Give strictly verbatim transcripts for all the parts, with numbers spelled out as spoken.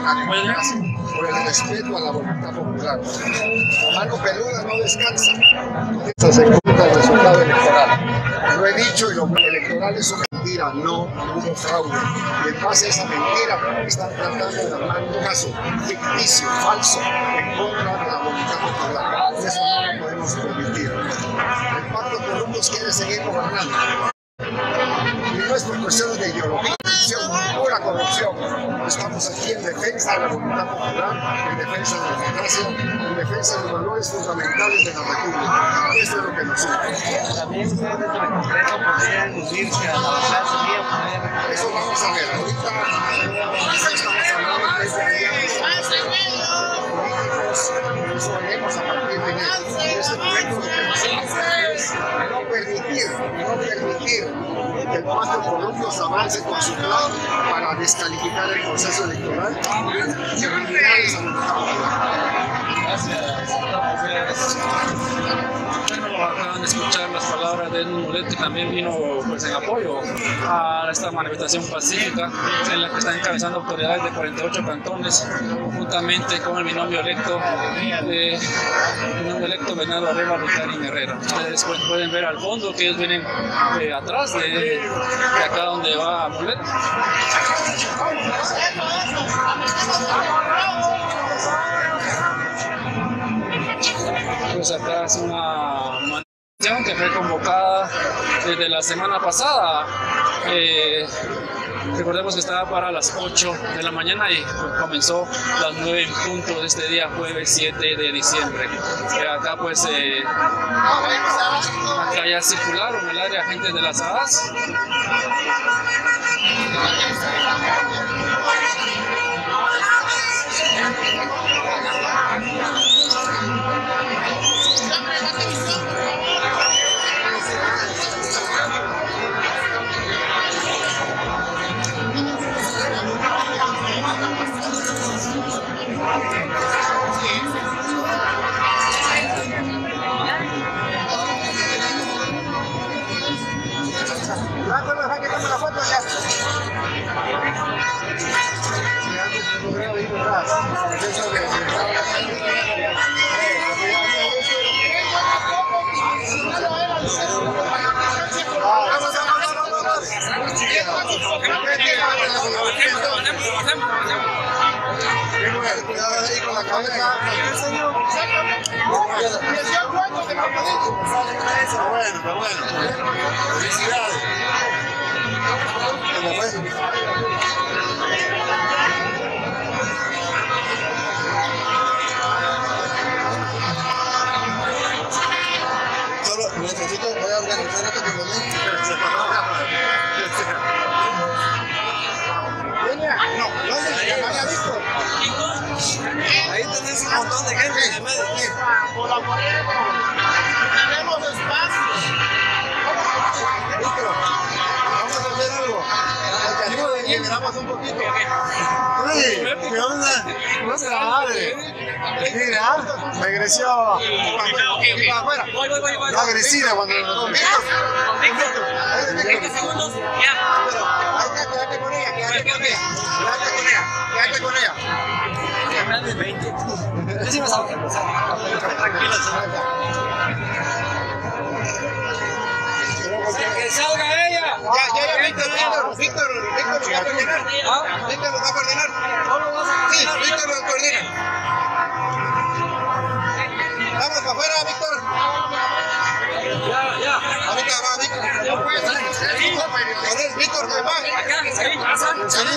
la democracia, por el respeto a la voluntad popular. La mano peluda no descansa. Esto se contra el resultado electoral. Lo he dicho y lo electoral es una mentira, no hubo fraude. Y en base a esa mentira están tratando de armar un caso ficticio, falso, en contra de la voluntad popular. Eso no lo podemos permitir. El pacto corrupto quiere seguir gobernando. Y no es por cuestiones de ideología, corrupción, pura corrupción. Estamos aquí en defensa de la voluntad popular, en defensa de la democracia, en defensa de los valores fundamentales de la República. Esto es lo que nos une. También ustedes dentro del Congreso podrían unirse a la batalla mía. Eso vamos a ver. Ahorita estamos hablando de alianzas políticos, eso veremos a partir de enero. Este momento lo que nosotros es no permitir, no permitir que el pacto corrupto avance con su plan para descalificar el proceso electoral y eliminar esa voluntad popular. Gracias. Bueno, acaban de escuchar las palabras de Edmundo Mulet, que también vino pues, en apoyo a esta manifestación pacífica en la que están encabezando autoridades de cuarenta y ocho cantones, juntamente con el binomio electo, eh, binomio electo Bernardo Arreba, Ricarín Herrera. Ustedes pues, pueden ver al fondo que ellos vienen eh, atrás de, de acá donde va Mulet. Pues acá es una manifestación que fue convocada desde la semana pasada. Eh, recordemos que estaba para las ocho de la mañana y comenzó a las nueve en punto de este día, jueves siete de diciembre. Eh, acá pues eh, acá ya circularon el área agentes de las A A S. Cuidado ahí con la cabeza. Bueno, pero bueno. Felicidades. ¿Cómo fue? Solo necesito, voy a organizar esto con los niños. No, ¿dónde? ¿Ya no había visto? Ahí tenés un montón de gente en el medio. Colaboremos. Tenemos espacio. Listo. Vamos a hacer algo. Ayúdenme, generamos un poquito. Uy, ¿qué onda? No se la madre. Mira, me creció. Y para afuera. Voy, voy, voy, voy. No, agresiva cuando nos Víctor. veinte segundos, ya. Ahí quédate con ella, quédate con ella. Quédate con ella, quédate con ella. Más de veinte. Yo sí me salgo. Tranquilo, que salga ella. Ya, ya, ya, Víctor, Víctor, Víctor, Víctor lo va a coordinar. Víctor lo va a coordinar. Sí, Víctor lo coordina. Vamos para afuera, Víctor. Ya, ya. Ahorita va Víctor. Ya puede ser. Víctor, que va. Acá, ahí, pasa.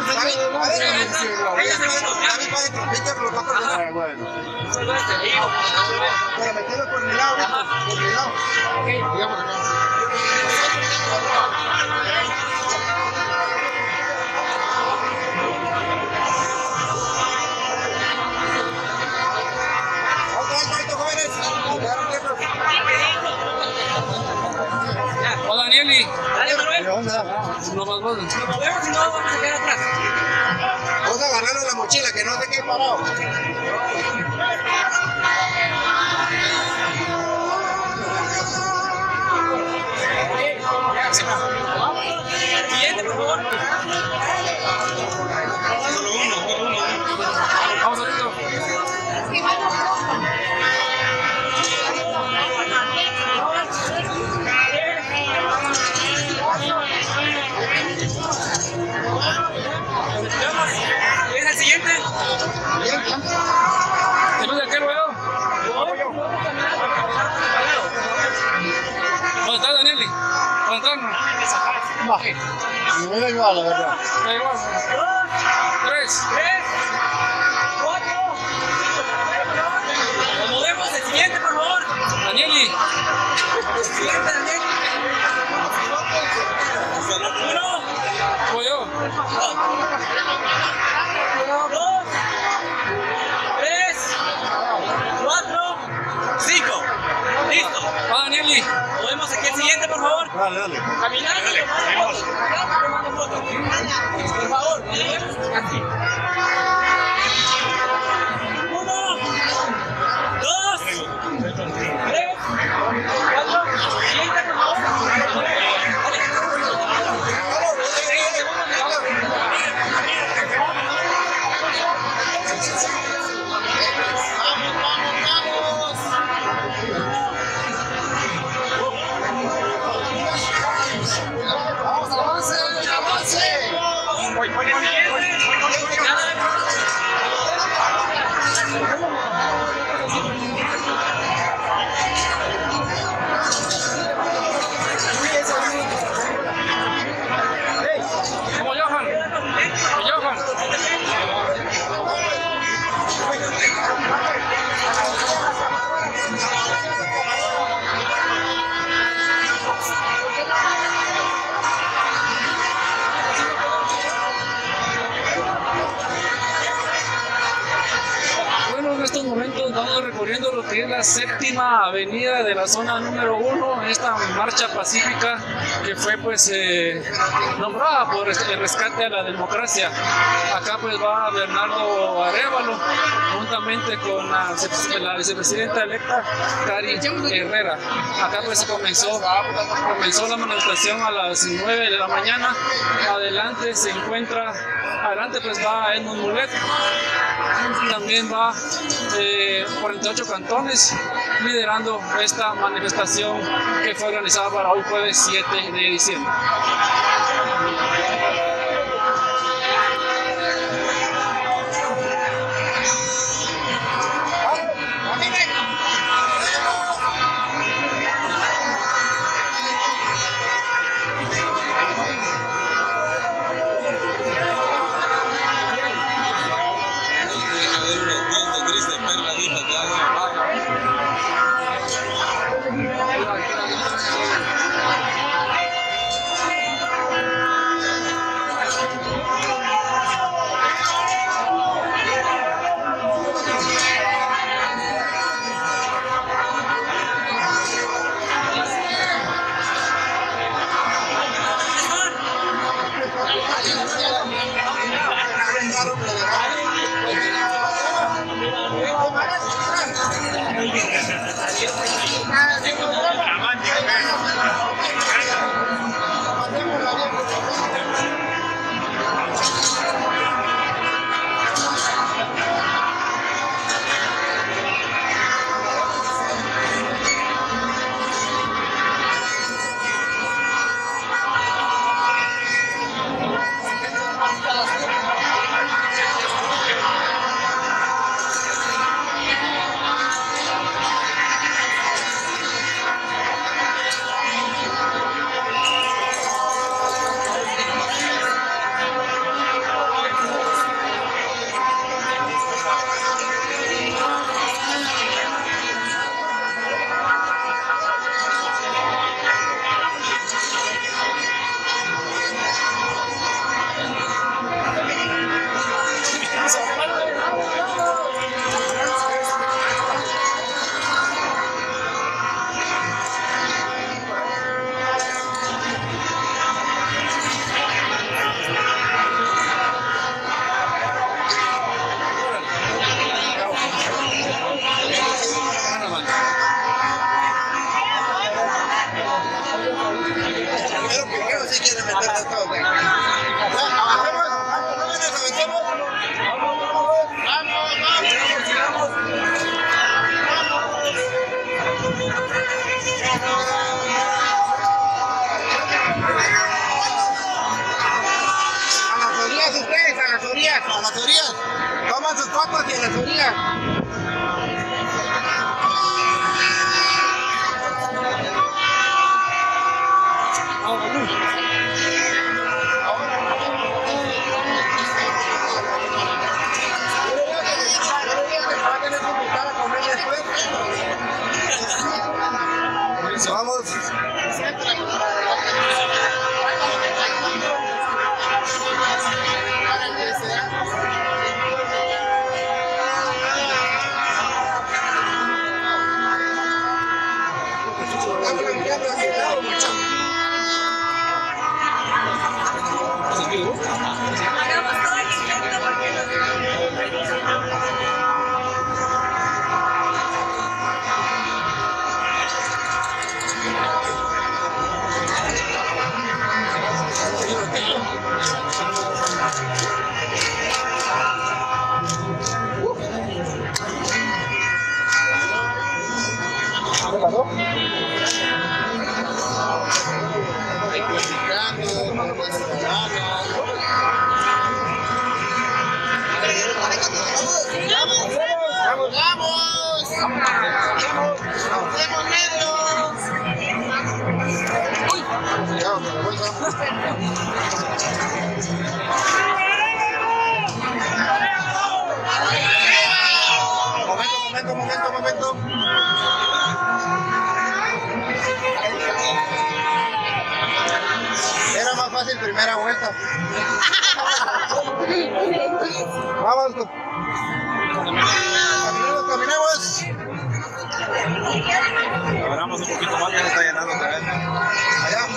Víctor lo va a coordinar. Bueno. Pero metido por mi lado, por mi lado. Digamos acá. Hola Danieli. Dale, Manuel. ¿Qué onda? No más vos. Nos movemos y no vamos a quedar atrás. Vamos a agarrarle la mochila, que no se quede parado. Siguiente, por favor. Solo uno, solo uno. entrar, ¿no? No, me da igual, la verdad. Da igual. Tres. Nos movemos el siguiente, por favor. Danieli. Siguiente, Daniel. Uno. Voy yo. Dos. Tres. Cuatro. Cinco. Listo. Va, Danieli. Movemos aquí el siguiente, por favor. Dale, dale. Caminando. Tomando fotos. Por favor. Aquí. Uno. Dos. Tres. Cuatro. Siguiente, por favor. Como Johan. Johan. Bueno, en estos momentos vamos recorriendo lo que es la séptima avenida de la zona número uno, esta marcha pacífica que fue pues eh, nombrada por el rescate a la democracia. Acá pues va Bernardo Arévalo juntamente con la, la vicepresidenta electa Cari Herrera. Acá pues se comenzó, comenzó la manifestación a las nueve de la mañana. Adelante se encuentra, adelante pues va Edmund Mulet. También va eh, cuarenta y ocho cantones liderando esta manifestación que fue organizada para hoy jueves siete de diciembre. A las orillas, toman sus fotos y a las orillas. Vamos. ¡Vamos, vamos! ¡Hacemos medios! ¡Uy! Cuidado, que la bolsa. Momento, momento, momento, momento. Era más fácil primera vuelta. Vamos. Caminemos, caminemos. Abramos un poquito más, ya se está llenando otra vez. Allá.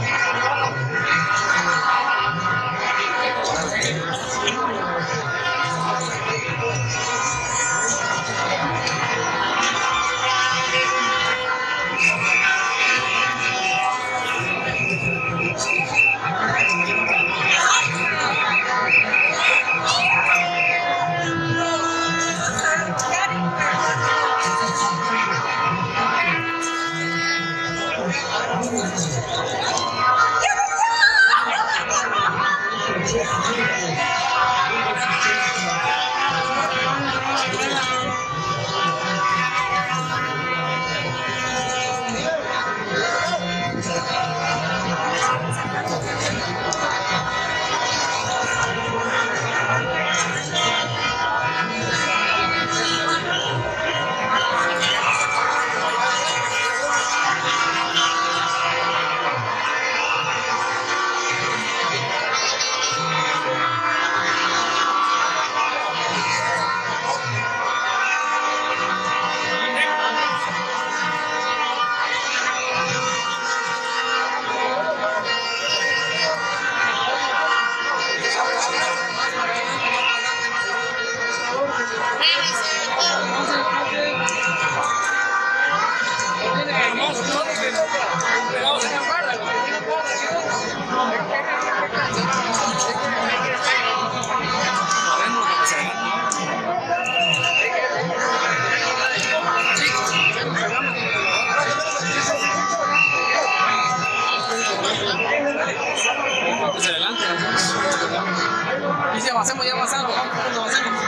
Y si avancemos, ya avanzamos, avancemos.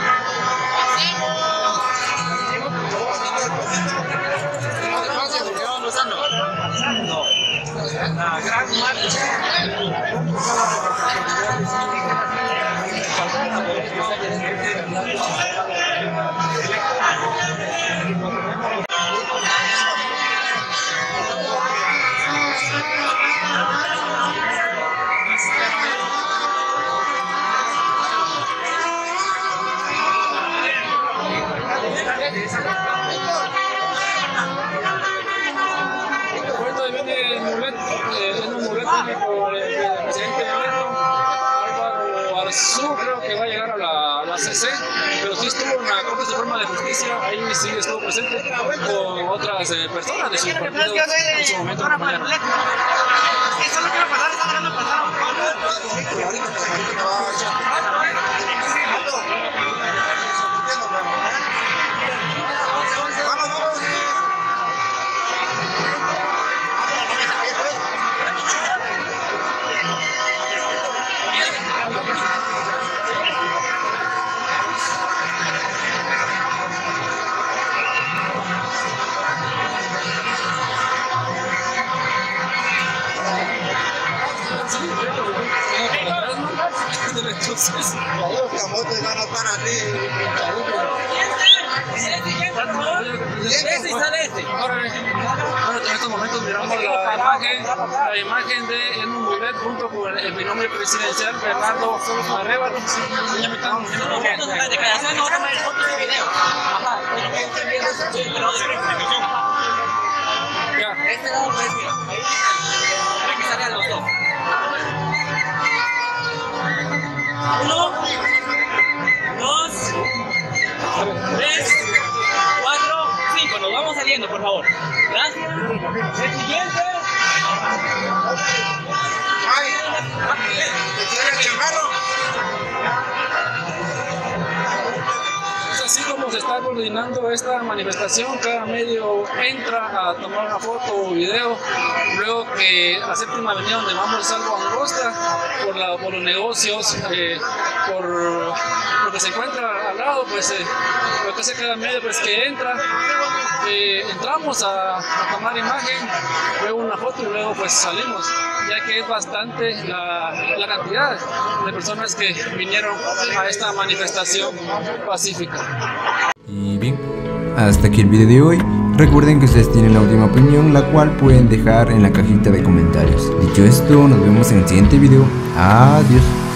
Ahorita viene el mulet, eh, en un mulet viene por el, el presidente electo, Álvaro Arzú, creo que va a llegar a la, a la C C, pero sí estuvo en la Corte Suprema de Justicia, ahí sí estuvo presente con otras eh, personas de su partido en su momento. Entonces, Los camotes van a estar aquí. Ese y sale este. ahora, ahora en estos momentos miramos la imagen, la imagen de Edmundo Mulet junto con el binomio presidencial Bernardo Arevalo. Ya me están moviendo. La declaración no toma el foto de video. Ajá. Ya. Este lado puedes mirar. Para que salgan los dos. Uno, dos, tres, cuatro, cinco. Nos vamos saliendo, por favor. Gracias. El siguiente. ¡Ay! ¿Te quiere el chamarro? Es así como se está coordinando esta manifestación. Cada medio entra a tomar una foto o video, luego que la séptima avenida donde vamos es algo angosta por, la, por los negocios, eh, por lo que se encuentra al lado, pues eh, lo que hace cada medio pues que entra, eh, entramos a, a tomar imagen, luego una foto y luego pues salimos, ya que es bastante la, la cantidad de personas que vinieron a esta manifestación pacífica. Y bien, hasta aquí el video de hoy. Recuerden que ustedes tienen la última opinión, la cual pueden dejar en la cajita de comentarios. Dicho esto, nos vemos en el siguiente video. Adiós.